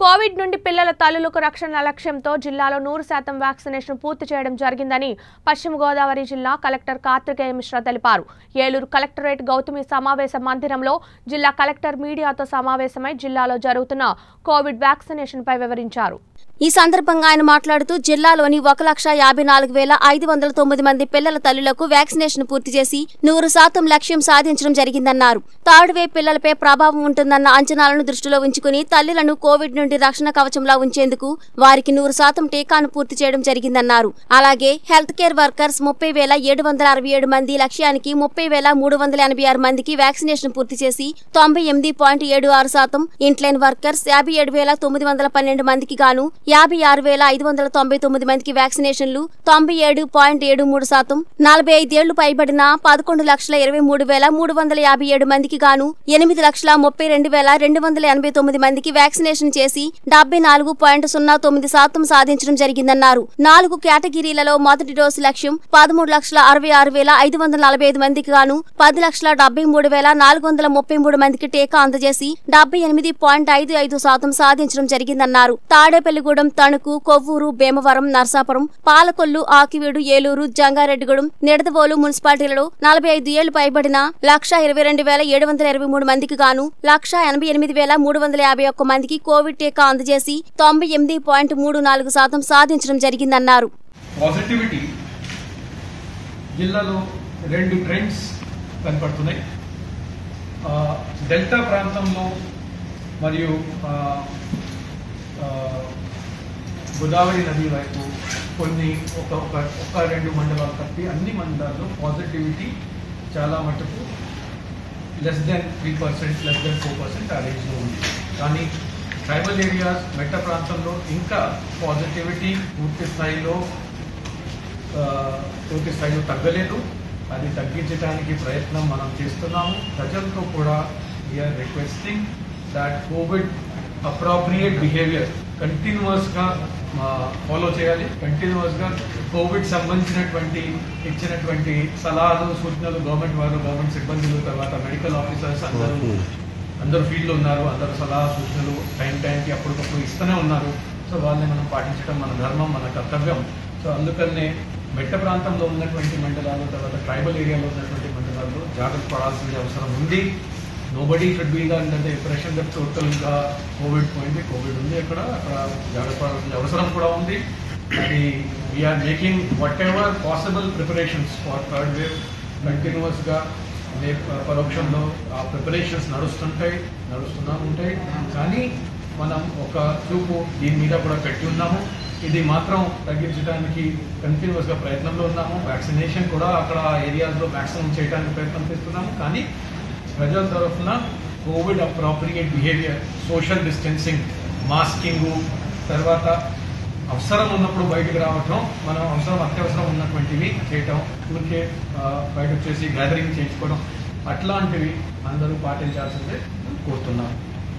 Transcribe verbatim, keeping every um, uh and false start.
Covid నుండి పిల్లల తల్లులకు రక్షణ లక్ష్యంతో జిల్లాలో నూరు శాతం వ్యాక్సినేషన్ పూర్తి చేయడం జరిగిందని పశ్చిమ గోదావరి జిల్లా కలెక్టర్ కార్తికేయ మిశ్రా తెలిపారు. ఏలూరు కలెక్టరేట్ గౌతమి సమావేశ మందిరంలో జిల్లా కలెక్టర్ మీడియాతో సమావేశమై జిల్లాలో జరుగుతున్న కోవిడ్ వ్యాక్సినేషన్ పై వివరించారు. ఈ సందర్భంగా ఆయన మాట్లాడుతూ జిల్లాలోని ఒక లక్ష యాభై నాలుగు వేల ఐదు వందల తొమ్మిది మంది పిల్లల తల్లులకు వ్యాక్సినేషన్ పూర్తి చేసి నూరు శాతం లక్ష్యం సాధించడం జరిగిందన్నారు. థర్డ్ వేవ్ పిల్లలపై ప్రభావం ఉంటుందన్న అంచనాలను దృష్టిలో ఉంచుకుని తల్లులను కోవిడ్ నుండి రక్షణ కవచంలా ఉంచేందుకు వారికి నూరు శాతం టీకాను పూర్తి చేయడం జరిగిందన్నారు. అలాగే హెల్త్ కేర్ వర్కర్స్ ముప్పై వేల ఏడు వందల అరవై ఏడు మంది లక్ష్యానికి ముప్పై వేల మూడు వందల ఎనభై ఆరు మందికి వ్యాక్సినేషన్ పూర్తి చేసి తొంభై ఎనిమిది పాయింట్ ఏడు ఆరు శాతం ఇంట్లైన్ వర్కర్స్ యాభై ఏడు వేల తొమ్మిది వందల పన్నెండు మందికి గాను యాభై ఆరు వేల ఐదు వందల తొంభై తొమ్మిది మందికి వ్యాక్సినేషన్లు తొంభై ఏడు పాయింట్ ఏడు మూడు శాతం నలభై ఐదేళ్లు పైబడిన పదకొండు లక్షల ఇరవై మూడు వేల మూడు వందల యాభై ఏడు మందికి గాను ఎనిమిది లక్షల ముప్పై రెండు వేల రెండు వందల ఎనభై తొమ్మిది మందికి వ్యాక్సినేషన్ చేసి డెబ్బై నాలుగు పాయింట్ సున్నా తొమ్మిది శాతం సాధించడం జరిగిందన్నారు. నాలుగు కేటగిరీలలో మొదటి డోసు లక్ష్యం పదమూడు లక్షల అరవై ఆరు వేల ఐదు వందల నలభై ఐదు మందికి గాను పది లక్షల డెబ్బై మూడు వేల నాలుగు వందల ముప్పై మూడు మందికి టీకా అందజేసి డెబ్బై ఎనిమిది పాయింట్ ఐదు ఐదు శాతం సాధించడం జరిగిందన్నారు. తాడేపల్లిగూడెం, తణుకు, కొవ్వూరు, భీమవరం, నర్సాపురం, పాలకొల్లు, ఆకివీడు, ఏలూరు, జంగారెడ్డిగూడెం, నిడదవోలు మున్సిపాలిటీలలో నలభై ఐదు ఏళ్లు పైబడిన లక్ష ఇరవై రెండు వేల ఏడు వందల ఇరవై మూడు మందికి గాను లక్ష ఎనభై ఎనిమిది వేల మూడు వందల యాభై ఒక్క మందికి కోవిడ్ టీకా అందజేసి తొంభై ఎనిమిది పాయింట్ మూడు నాలుగు శాతం సాధించడం జరిగిందన్నారు. పాజిటివిటీ జిల్లాలో రెండు ట్రెండ్స్ కనపడుతున్నాయి. డెల్టా ప్రాంతంలో మరియు గోదావరి నది వైపు కొన్ని ఒక ఒక ఒక రెండు మండలాలు తప్పి అన్ని మండలాల్లో పాజిటివిటీ చాలా మటుకు less than three percent less than four percent ఆ రేంజ్లో ఉంది. కానీ ట్రైబల్ ఏరియాస్ మెట్ట ప్రాంతంలో ఇంకా పాజిటివిటీ పూర్తి స్థాయిలో పూర్తి స్థాయిలో తగ్గలేదు. అది తగ్గించడానికి ప్రయత్నం మనం చేస్తున్నాము. ప్రజలతో కూడా we are requesting that COVID appropriate behaviour కంటిన్యూస్గా ఫాలో చేయాలి. కంటిన్యూస్గా కోవిడ్ సంబంధించినటువంటి ఇచ్చినటువంటి సలహాలు, సూచనలు గవర్నమెంట్ వారు, గవర్నమెంట్ సిబ్బందులు, తర్వాత మెడికల్ ఆఫీసర్స్ అందరూ అందరూ ఫీల్డ్లో ఉన్నారు. అందరూ సలహా సూచనలు టైం టైంకి అప్పటికప్పుడు ఇస్తూనే ఉన్నారు. సో వాళ్ళని మనం పాటించడం మన ధర్మం, మన కర్తవ్యం. సో అందుకనే మెట్ట ప్రాంతంలో ఉన్నటువంటి మండలాలు, తర్వాత ట్రైబల్ ఏరియాలో ఉన్నటువంటి మండలాల్లో జాగ్రత్త పడాల్సిన అవసరం ఉంది. నోబడీ షుడ్ బీ అంటే ఇంప్రెషన్ దట్ టోటల్గా కోవిడ్ పోయింది, కోవిడ్ ఉంది అక్కడ అక్కడ జాగ్రత్త పడాల్సిన అవసరం కూడా ఉంది. అది we're making whatever possible preparations for third wave. కంటిన్యూస్గా పరోక్షంలో ఆ ప్రిపరేషన్స్ నడుస్తుంటాయి నడుస్తున్నా ఉంటాయి కానీ మనం ఒక చూపు దీని మీద కూడా పెట్టి ఉన్నాము. ఇది మాత్రం తగ్గించడానికి కంటిన్యూస్గా ప్రయత్నంలో ఉన్నాము. వ్యాక్సినేషన్ కూడా అక్కడ ఏరియాస్లో మ్యాక్సిమం చేయడానికి ప్రయత్నం చేస్తున్నాము. కానీ ప్రజల తరఫున covid appropriate behaviour, social distancing, masking, తర్వాత అవసరం ఉన్నప్పుడు బయటకు రావటం, మనం అవసరం అత్యవసరం ఉన్నటువంటివి చేయటం, ఊరికే బయట వచ్చేసి గ్యాదరింగ్ చేయించుకోవడం, అట్లాంటివి అందరూ పాటించాల్సిందే కోరుతున్నాం.